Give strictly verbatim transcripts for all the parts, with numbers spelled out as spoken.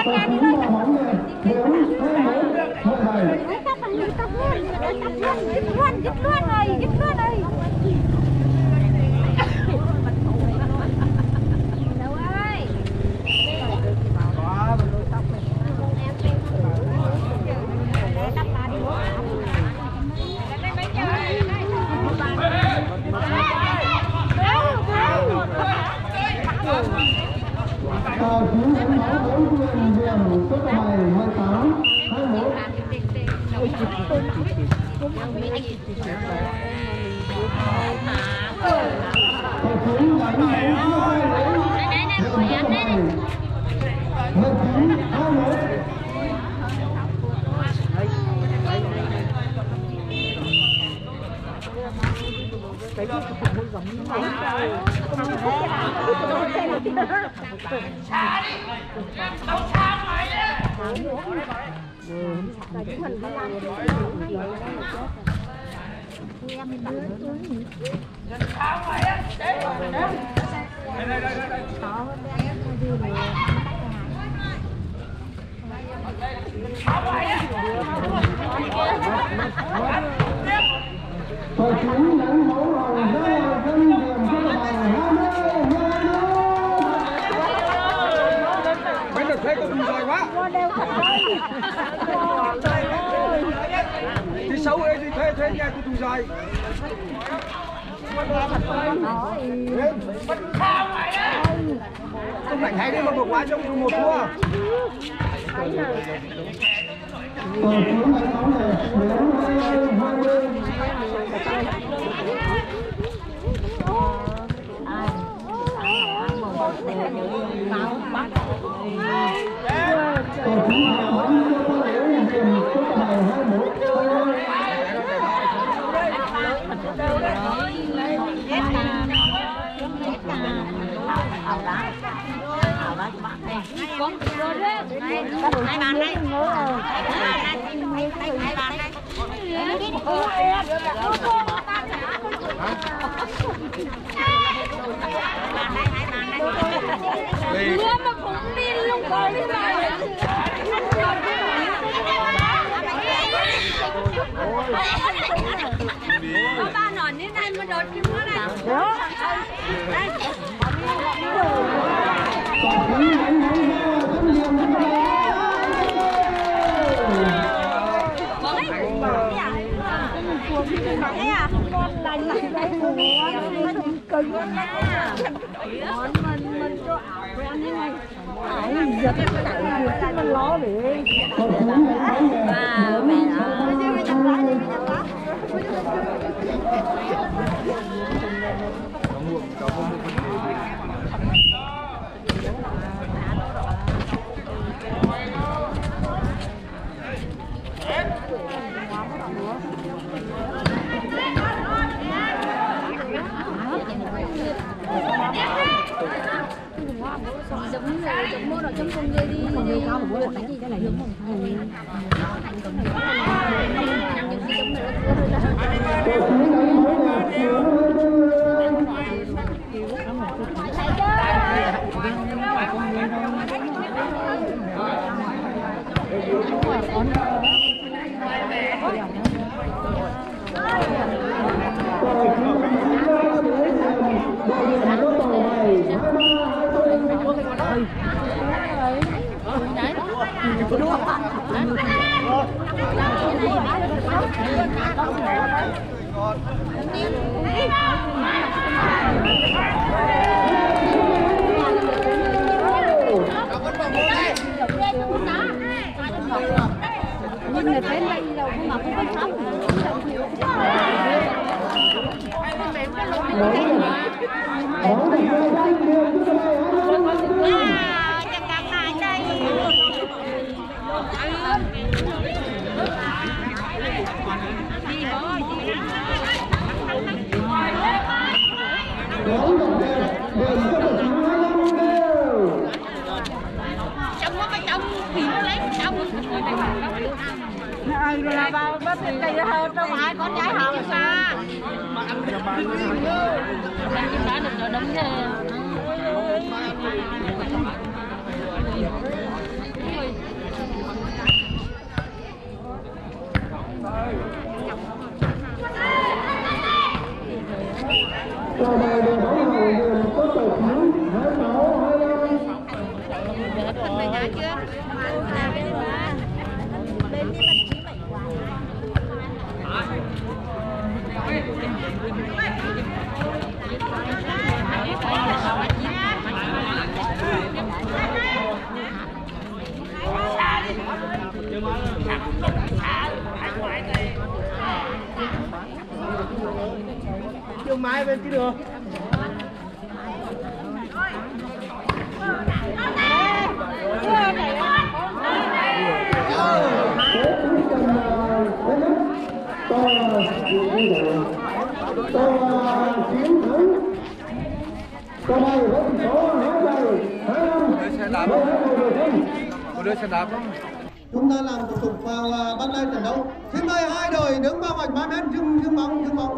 nhà đi thôi. Tóc bằng người tóc luôn, tóc luôn, dứt luôn, dứt luôn rồi, dứt luôn rồi. Đâu ơi. Tóc bà đi. Tàu chiến đánh máu đấu quyền điểm số bài hai tám hai mốt. Tàu chiến đánh máu hai mốt. Cái gì cũng không giống như vậy. Xa đi, đâu xa mày á. Em đưa túi. Xa mày á. Đây đây đây đây. Khó hơn em đi rồi. Xa mày á. Tàu chiến đánh máu hồng ra ngoài sân điểm số bài hai mươi. Mấy đợt thuê có đùi dài quá. Đi xấu ấy đi thuê thuê nhà tôi đùi dài. Không phải hay đi mà vừa qua trong một thua. Tàu chiến đánh máu này đến hai mươi. Con rồi đấy. Hai bàn đây. Hai bàn đây. Mưa mà cũng đi luôn coi đi rồi. Có ba nón như này mà đột cái mưa này. Đây. Thế à? Con lành lành đây mình cứng món mình mình cho ảo quen như này ảo mình giật cái mình lo để và mẹ giống người giống môn ở trong con người đi người cao của bố đánh gì cái này hướng một thằng nhưng mà thấy đây đâu cũng mà cũng có rồi là vào bắt cây hơn đâu ai có trái hồng xa đã được cho đúng Chiều mai bên kia được. Đưa xe đạp. Chúng ta làm thủ tục vào bắt tay trận đấu. Xin mời hai đội đứng vào vạch ba mét, dừng dừng bóng, dừng bóng.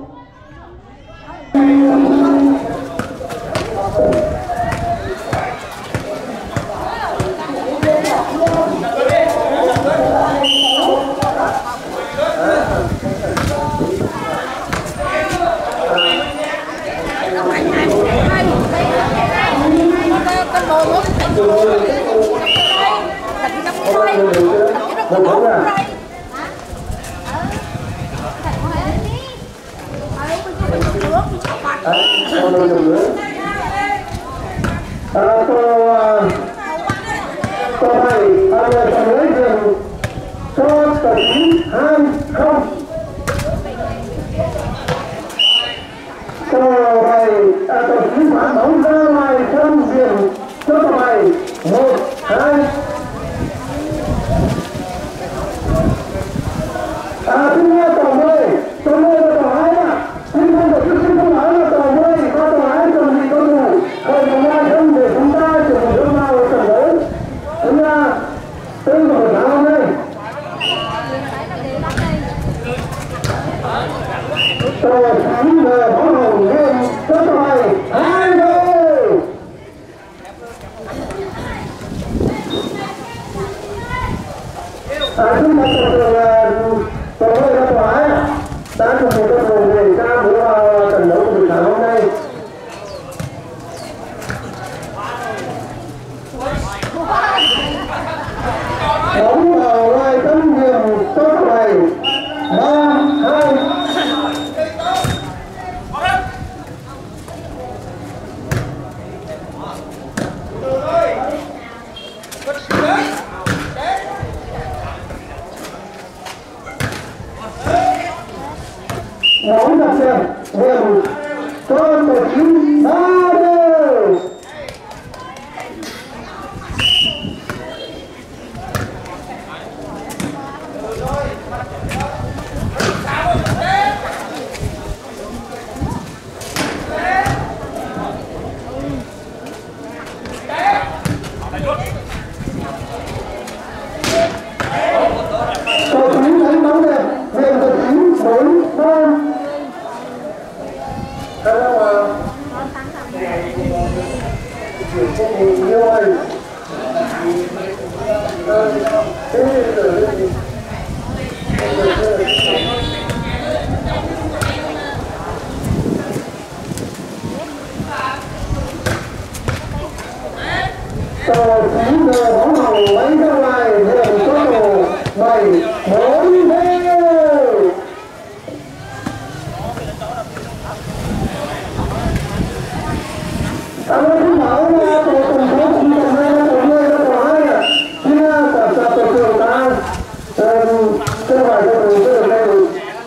Bóng đặt tiền đều cho tổ chức ba đều. Tổ chức đánh bóng đẹp, về tổ chức bốn ba. Tàu chín giờ bóng hồng lấy ra ngoài đường số đồ bảy bốn đều. Cảm ơn các bảo là tổ tổng số cũng tổng hai là tổ mươi là tổ hai ạ. Xin cả xã tổ trưởng ta cơ bản cho tổ chức được đây.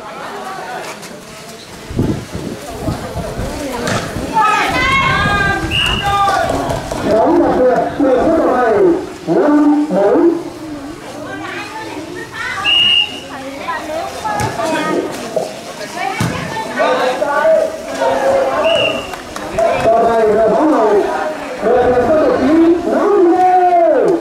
Bóng đặc biệt đường số tổ này năm bốn. Tổ này là bóng hồng, đường số tổ chín năm đều.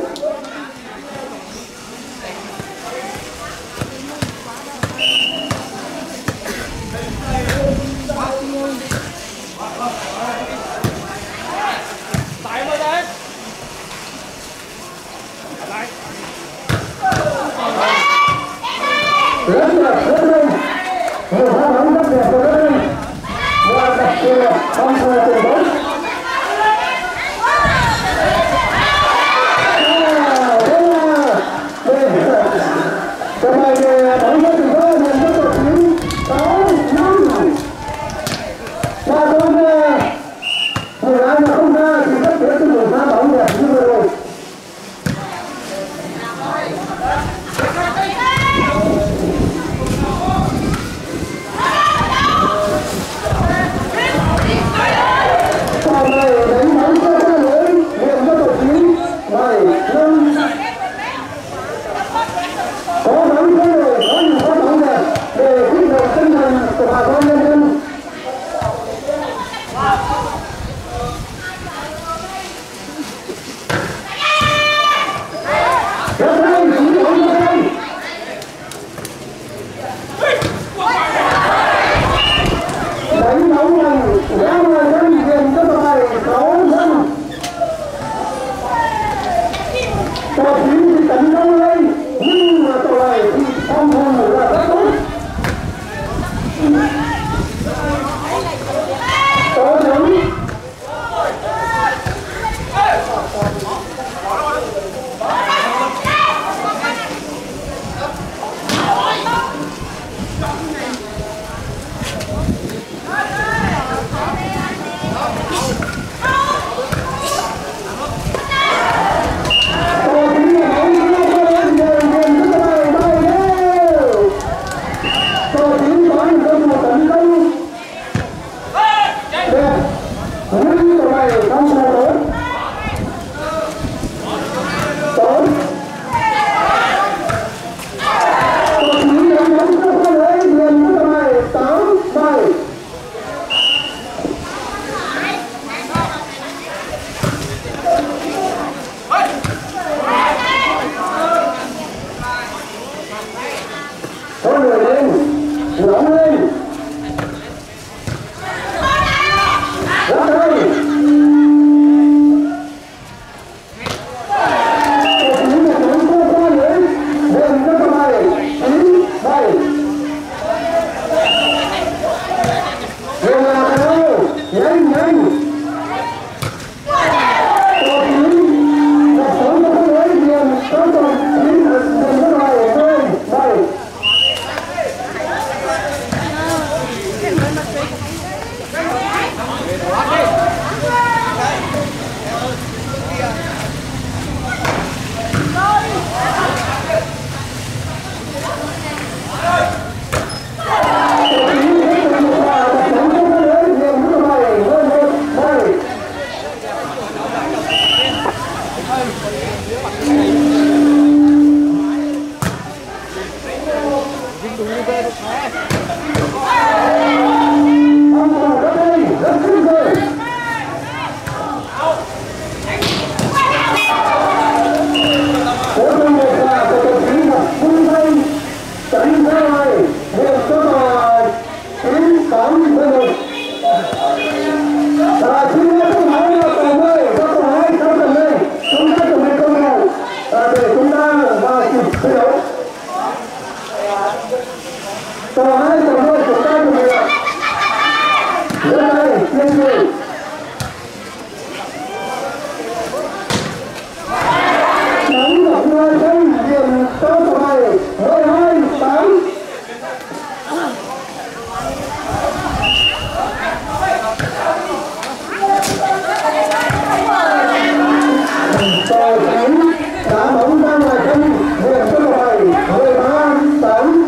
Rất là rất lên, nhiều pha bóng rất đẹp của rất lên, và đặc biệt không thời tiền bóng. thi đấu tờ hai tờ đôi của ta của mình lên đây lên người đánh gặp người dân điểm cao của này mười hai tám tờ chín đá bóng ra ngoài sân điểm cao của này mười ba tám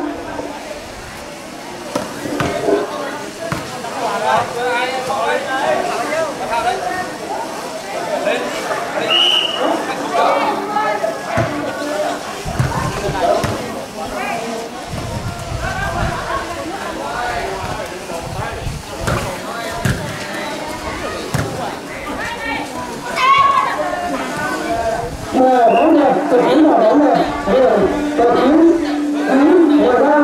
mà bóng đẹp từ chín vào bóng đẹp rồi từ chín chín mười ba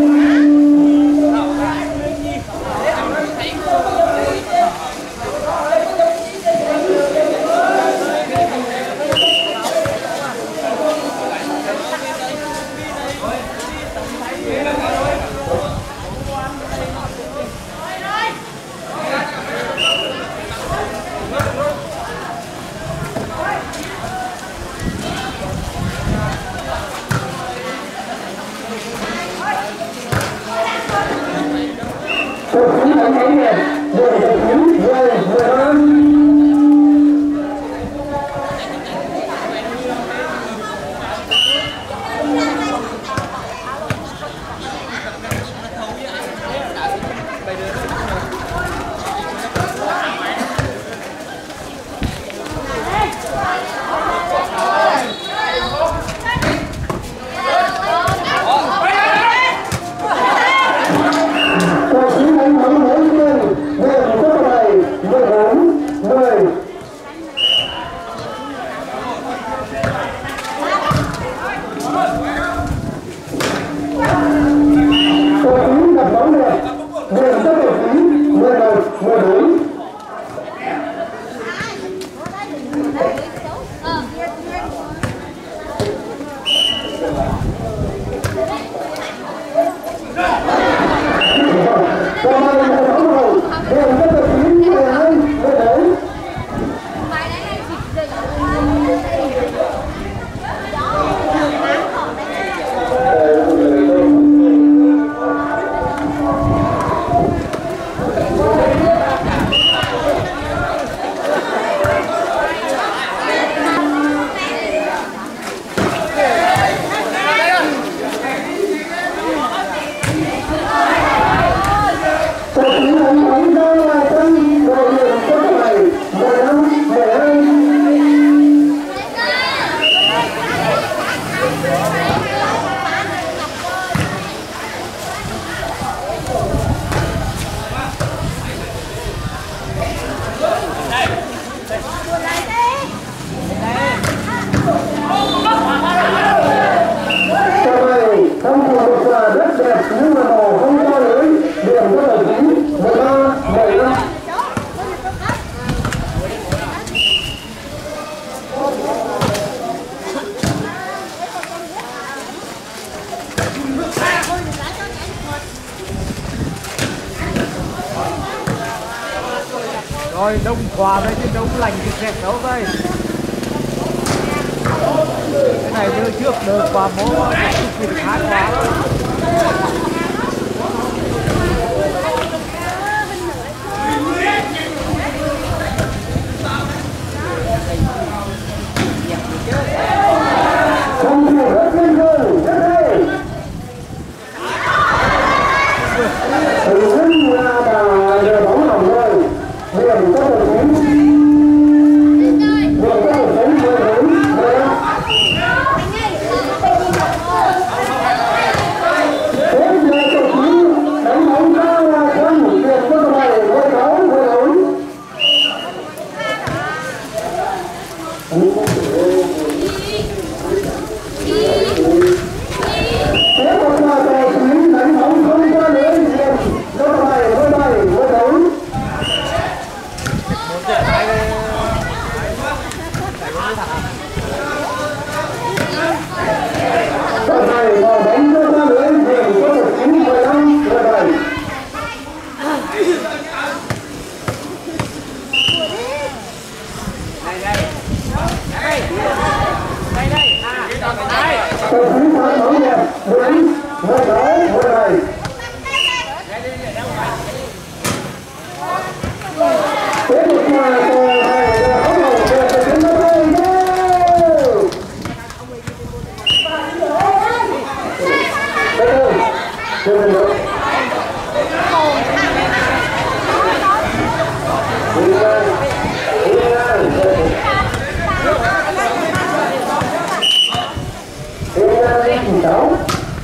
Rồi đông quà đây chứ đông lành thì kẹt đâu đây. Cái này đưa trước đưa qua bố thì khá quá. không thể rất lên rồi rất hay từ thân là bà giờ bóng hỏng rồi điểm có một chín điểm có một chín mười bốn mười lăm này vào bóng đưa ra lưới điểm số một chín mười lăm mười bảy. Cầu thủ phá bóng đẹp bốn mười sáu mười bảy. Tiếp tục là cầu hai là bóng đầu về từ tuyến bên đây. Đây đây. Chưa lên được. Đi lên. Đi lên. Đi lên sáu.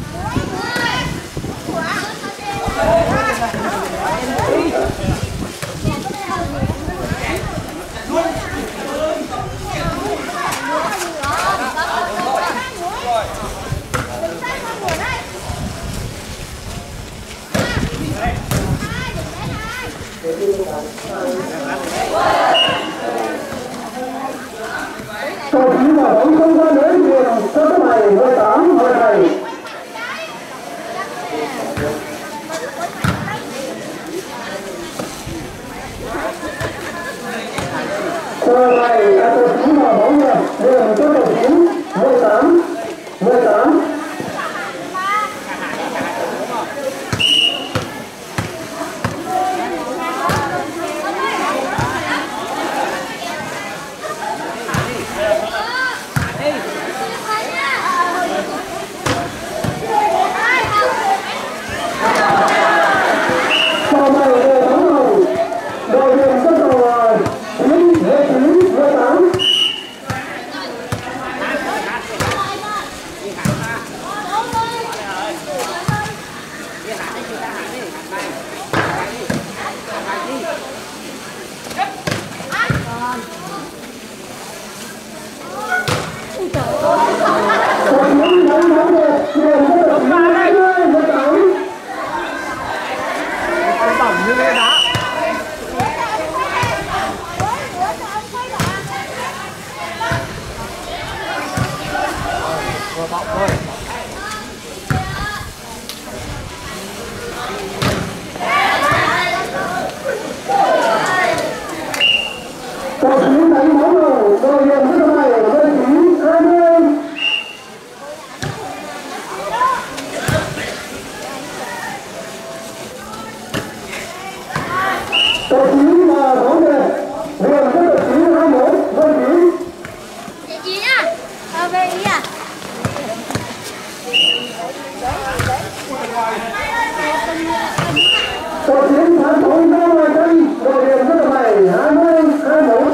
Cầu thủ mà bóng không ra lưới điểm số số này mười tám mười bảy. Số này là cầu thủ mà bóng đẹp điểm số cầu thủ mười tám mười tám. Sau này về bóng đầu đội điểm số cầu chín mười chín mười tám. Như thế đá. Vừa bọc thôi. Cầu thủ đánh bóng đầu đội điểm số này với chín hai mươi. Cầu thủ mà bóng đẹp điểm số cầu chín hai mươi mốt với chín. Chị Chín à? Ờ về ý à? Cầu thủ phá bóng ra ngoài sân đội điểm số này hai mươi hai mươi mốt.